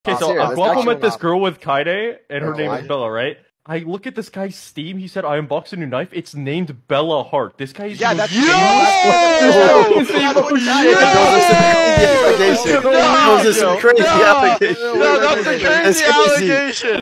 Okay, so Serious, a2guapo met this not. girl with Kaide, and her Oh, name is Bella, right? I look at this guy's Steam. He said, "I unboxed a new knife. It's named Bella Heart." This guy is that's Yo! Those are some crazy allegations. No, that's a crazy allegation.